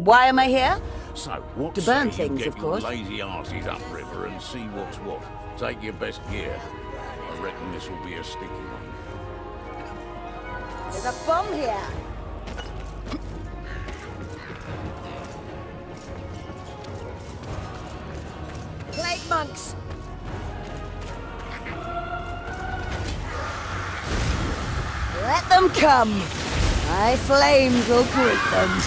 Why am I here? So, what To say burn you things, get of course. your lazy arses upriver and see what's what? Take your best gear. I reckon this will be a sticky one. There's a bomb here. Plague monks! Let them come! My flames will greet them.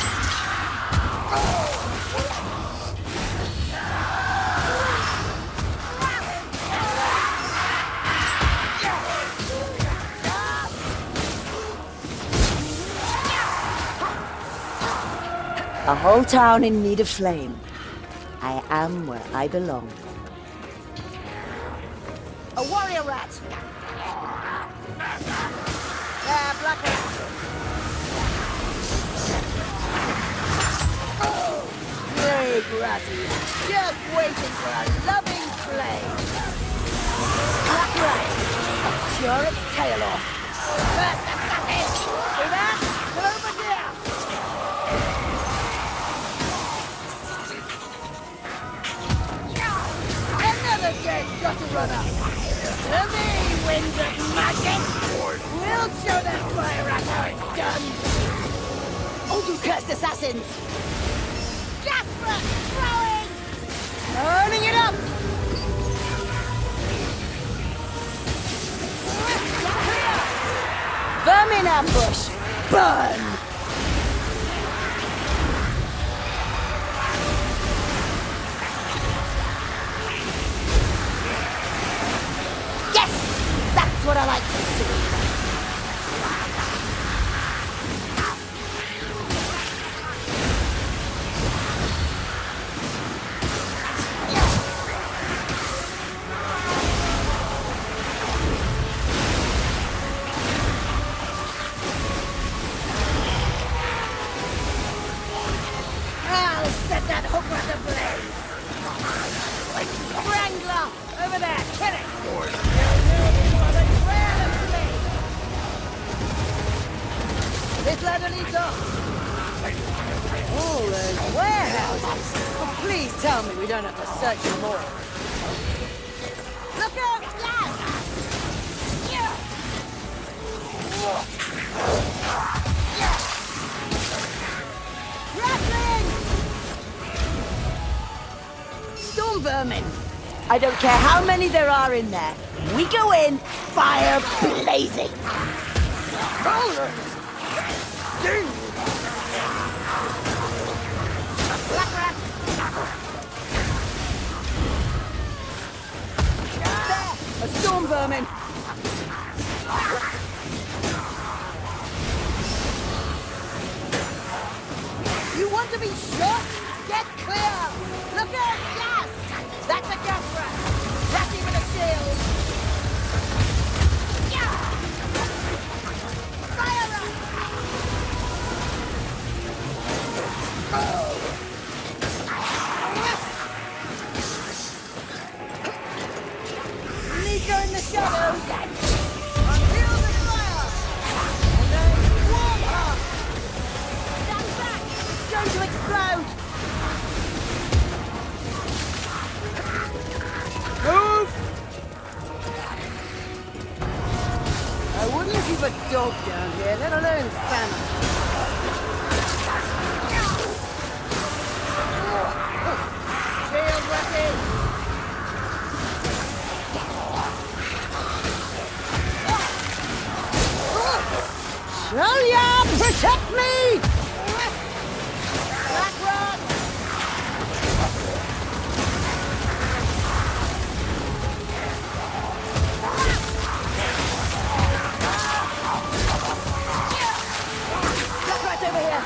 A whole town in need of flame. I am where I belong. A warrior rat! Yeah, black rat! Plague ratties, just waiting for a loving flame. Black rat! Sure its tail off. First assassin! See that? Come over here! Another dead gutter runner! To me, winds of magic! We'll show that fire rat how it's done! Oh, you cursed assassins! Jasper, throwing! Turning it up! Vermin ambush! Burn! Yes! That's what I like to see! I'll set that hook rat ablaze! Wrangler! Over there! Kill it! This ladder leads up! Oh, there's warehouses! Oh, please tell me we don't have to search for more. Look out! Yes! Rattling! Storm vermin! I don't care how many there are in there. We go in, fire blazing! Rollers! Ding! Black rat! There! A storm vermin! You want to be shot? Get clear! Look out! Gas! That's a gas rat! Ratty with a shield! Fire rat! Sneaker in the shadows! Until the fire! And then warm up! Stand back! It's going to explode! Move! I wouldn't keep a dog down here, let alone famine. Shield ready! Sholia, protect me! Black rat! Black rat over here!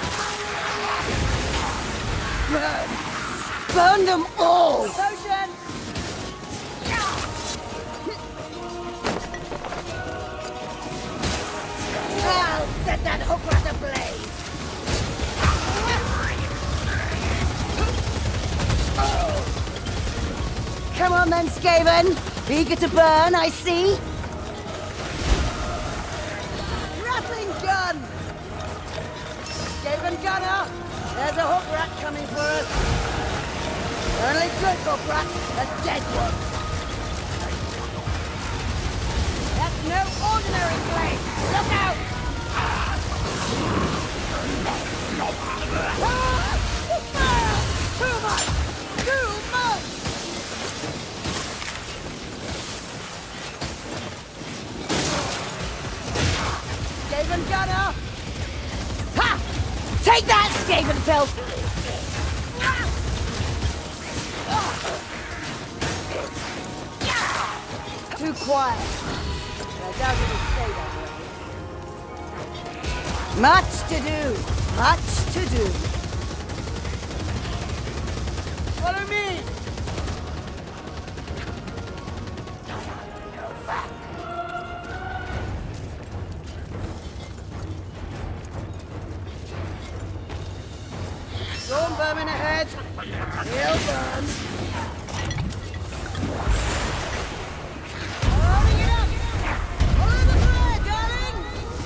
Burn! Burn them all! Potion! I'll set that hook rat ablaze! Come on then, Skaven! Eager to burn, I see! Rattling gun! Skaven gunner! There's a hook rat coming for us. Only good hook rat, a dead one. That's no ordinary blade. Look out! Fire! Too much! Too much! Skaven gunner! Ha! Take that, Skaven filth! Too quiet. I doubt it'll stay that way. Much to do. Much to do. Follow me! Storm vermin ahead. He'll burn. Holding it up! Follow the flare, darling!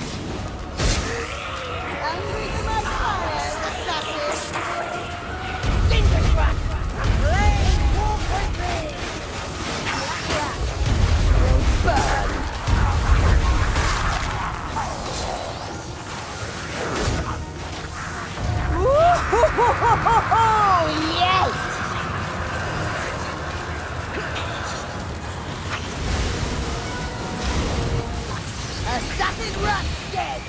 Angry to my fire, assassin! Cinder trap! Flame, walk with me! Black rat will burn! Oh, yes! Assassin rat dead!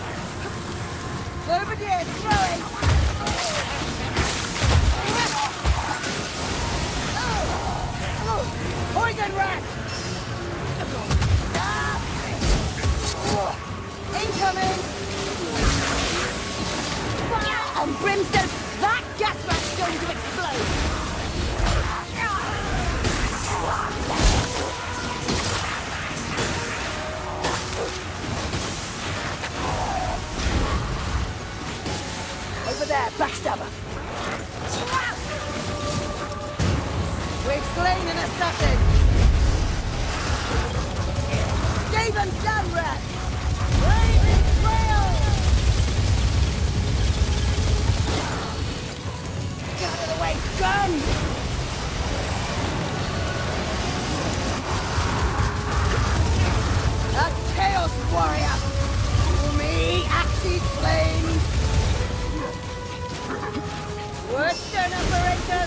Over there, throwing! Poison rat! Incoming! And brimstone, that gas rat's going to explode! Over there, backstabber! We've slain an assassin! Skaven done, rat! Blazing trail! Get out of the way, gun! A Chaos Warrior! For me, Axe's flames! Wordstone operators!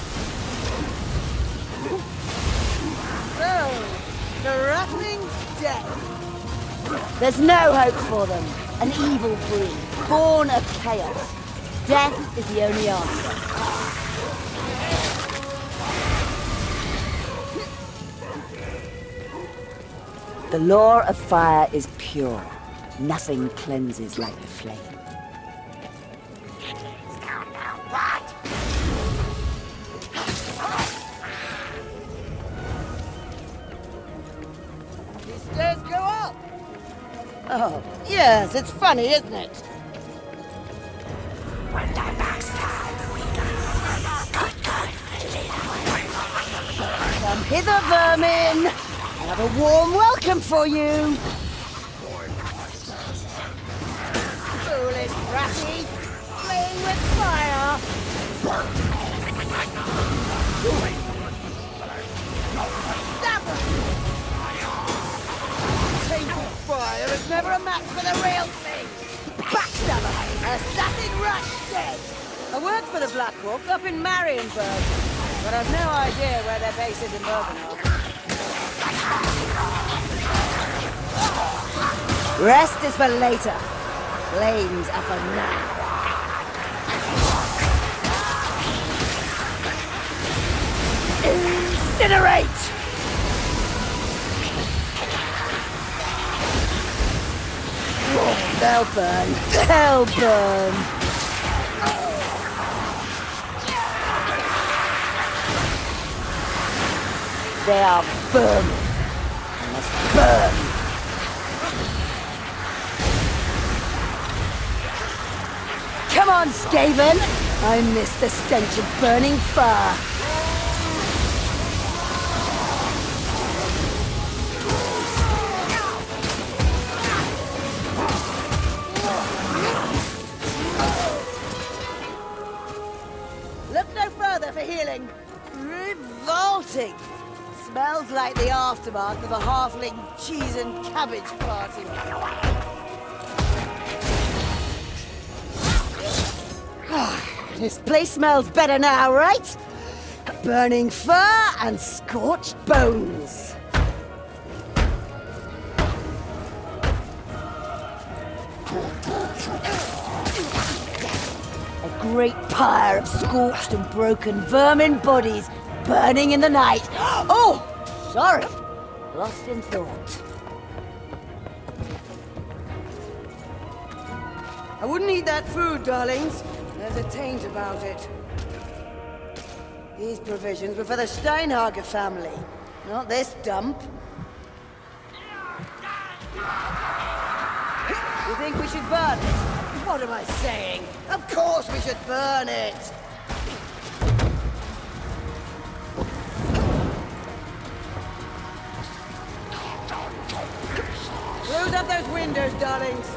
So, the Ratling's dead. There's no hope for them. An evil breed, born of chaos. Death is the only answer. The law of fire is pure. Nothing cleanses like the flame. These stairs go up! Oh, yes, it's funny, isn't it? Come hither, vermin! I have a warm welcome for you! Foolish ratty! Playing with fire! Stab them! Tainted fire is never a match for the real thing! Backstabber! Assassin rat dead! I worked for the Black Wolf up in Marienburg, but I've no idea where their base is in Bergenhof. Rest is for later. Flames are for now. Incinerate! Oh, they'll burn. They'll burn. They are burning. They must burn. Come on, Skaven! I miss the stench of burning fire. Look no further for healing. Revolting. Smells like the aftermath of a halfling cheese and cabbage party. This place smells better now, right? Burning fur and scorched bones. A great pyre of scorched and broken vermin bodies burning in the night. Oh, sorry. Lost in thought. I wouldn't eat that food, darlings. There's a taint about it. These provisions were for the Steinhager family, not this dump. You think we should burn it? What am I saying? Of course we should burn it! Close up those windows, darlings.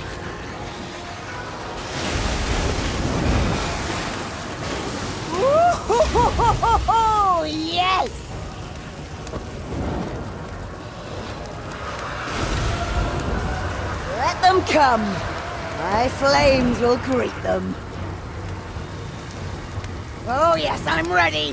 Ooh, yes! Let them come. My flames will greet them. Oh yes, I'm ready.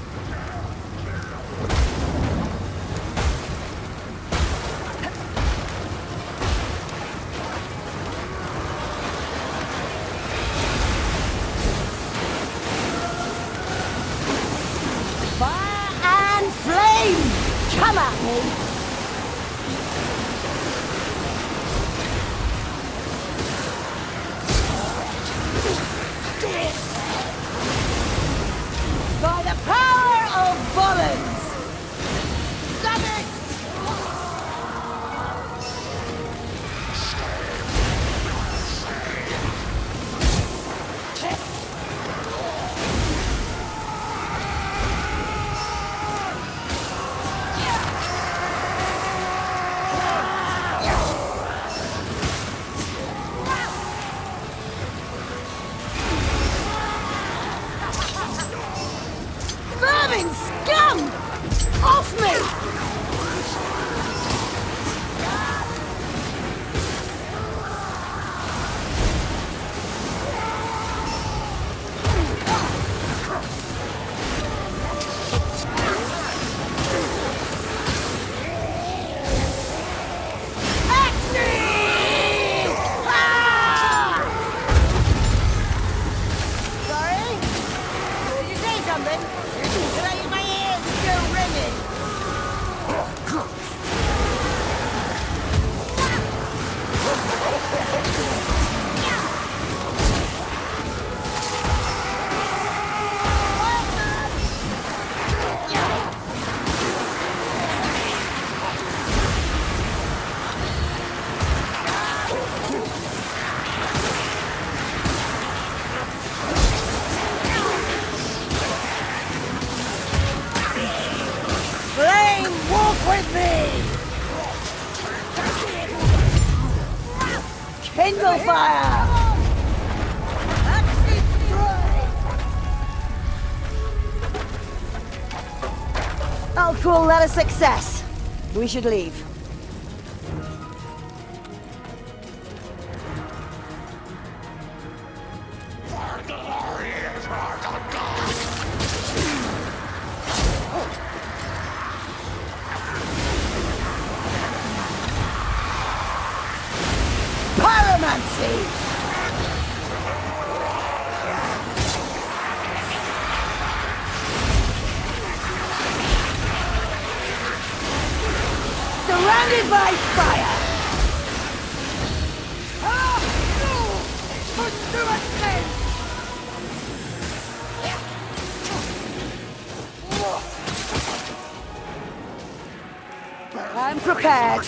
Fire and flame! Come at me! By the power of Volans! Damn it! Vermin scum! Off me! With me! Kindle fire! I'll call that a success. We should leave. Pyromancy! Surrounded by fire! I'm prepared.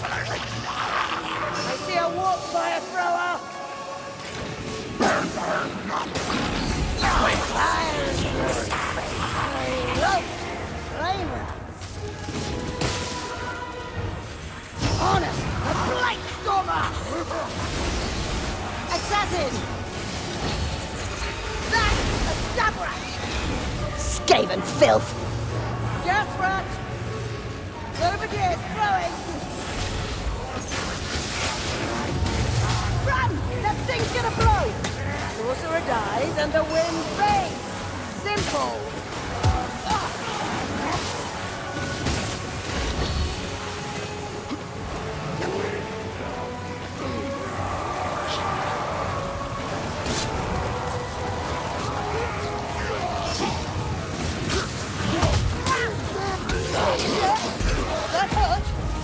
I see a warp fire thrower! Honest, a blight stormer! Assassin! That's a Stabrak! Skaven filth! Gas rat! Over here, throwing! Run! That thing's gonna blow! Sorcerer dies and the wind fades! Simple! That hurt!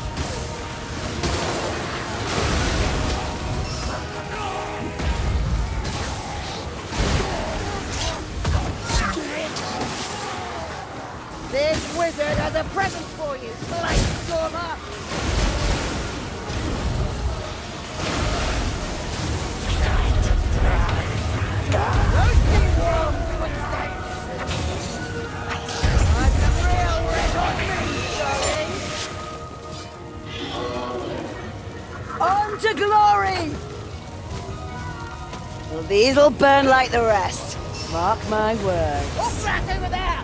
This wizard has a present for you, Blightstormer! Roasting warm footsteps! I'm the real red hot meat, darling! On to glory! Well, these'll burn like the rest. Mark my words. What's that over there?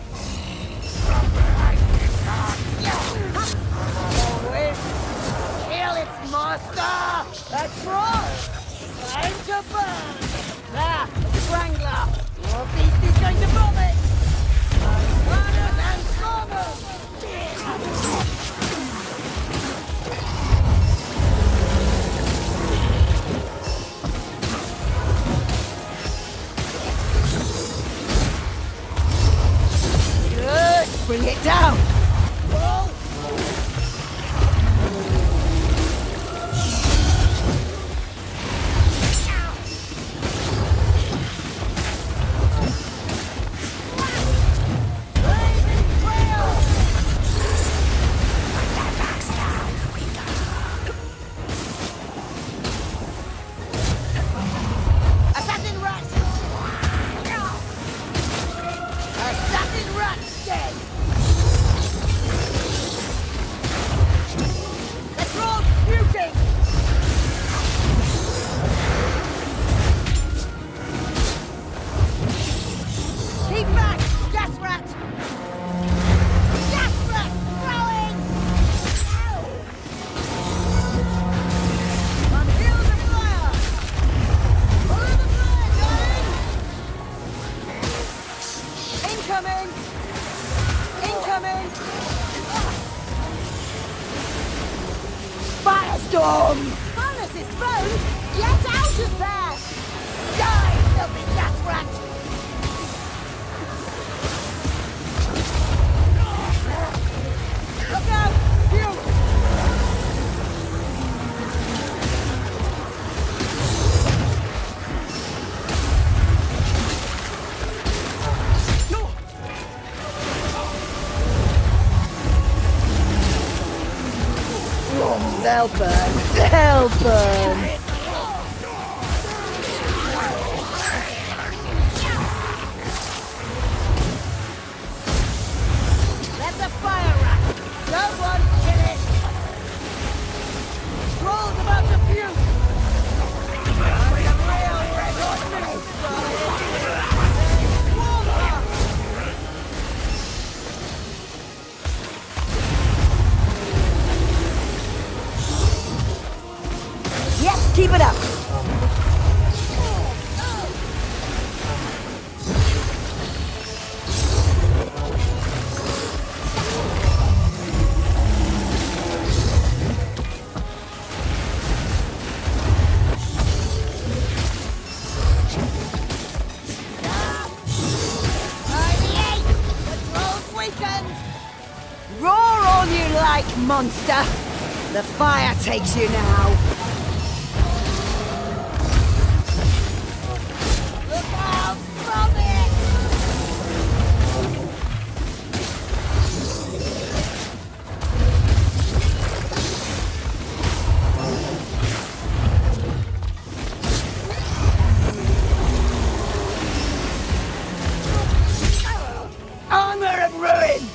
Kill its master! That's right! Time to burn! There, the Strangler! Your beast is going to vomit! Runners and stormers! Good! Bring it down! Whoa! Firestorm! Harness is thrown! Get out of there! Die, filthy gas rat! Look out! You! They'll burn. They'll burn. Let the fire rat. Someone kill it. Trolls about to puke. I'm a real red hot meat, darling. Warm up. Yes, keep it up. Roar all you like, monster. The fire takes you now. Honor and ruin!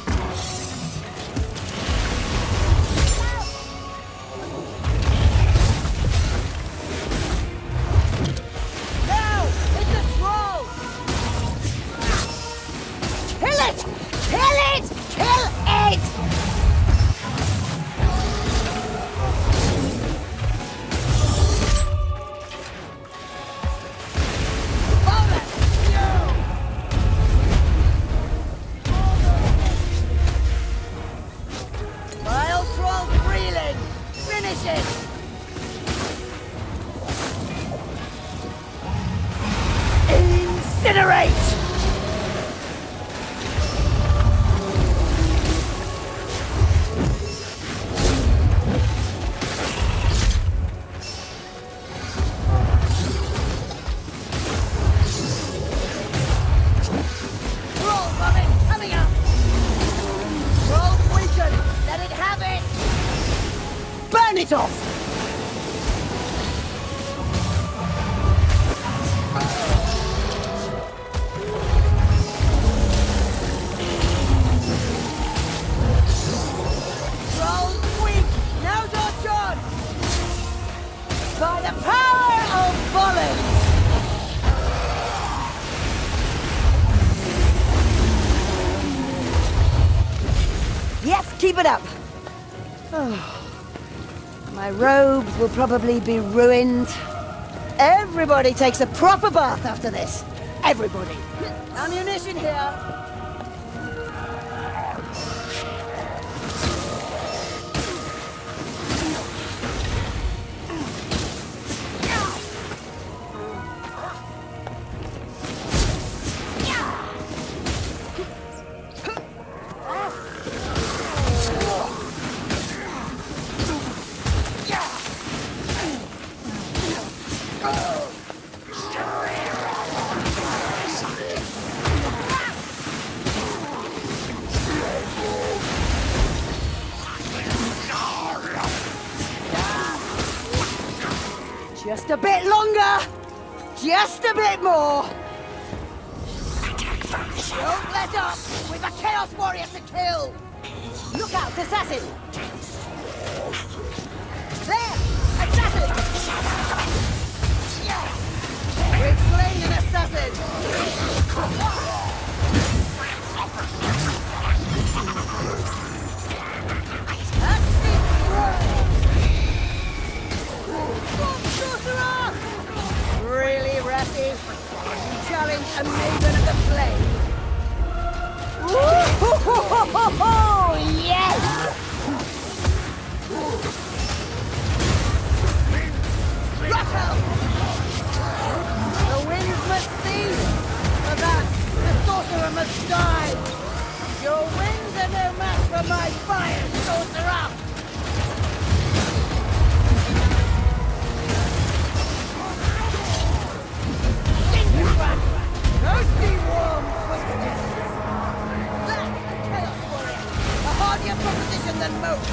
it off! Roll weak! Now dodge on! By the power of Volans! Yes, keep it up! Oh. My robes will probably be ruined. Everybody takes a proper bath after this. Everybody. Ammunition here. Just a bit longer! Just a bit more! Don't let up! We've a Chaos Warrior to kill! Look out, assassin! There! Assassin! We've slain an assassin! Really, Ratty? You challenge a maiden of the flame? Ooh, yes! Rattle! The winds must cease! For that, the sorcerer must die! Your winds are no match for my fire, sorcerer! Thirsty warm footsteps! That's a Chaos Warrior! A hardier proposition than most!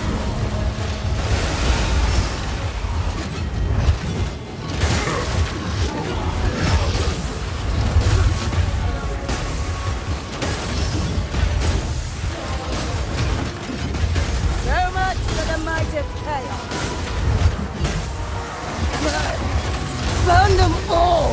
So much for the might of chaos! Burn them all!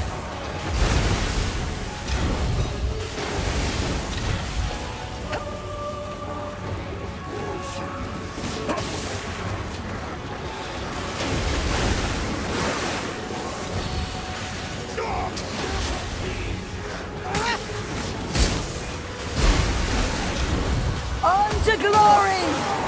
To glory!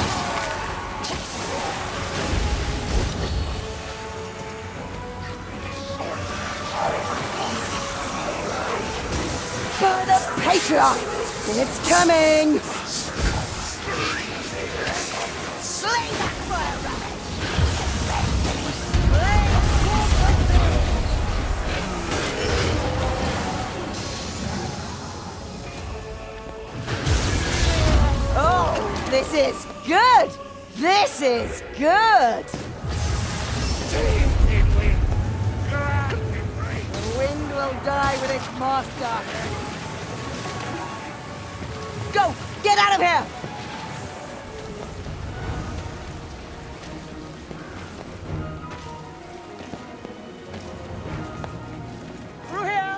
For the Patriarch! It's coming! Slay that fire rabbit! This is good! This is good! The wind will die with its master. Go! Get out of here! Through here!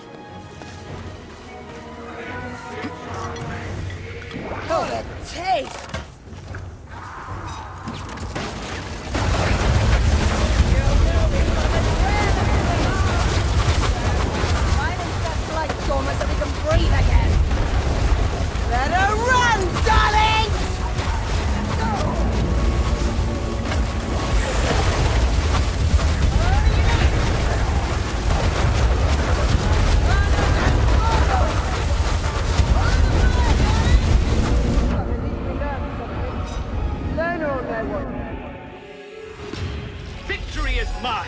Oh, the taste! So we can breathe again. Better run, darling! Victory is mine!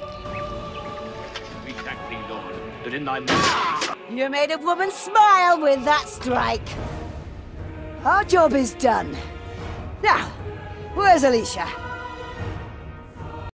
We thank thee, Lord, that in thy mercy... You made a woman smile with that strike. Our job is done. Now, where's Alicia?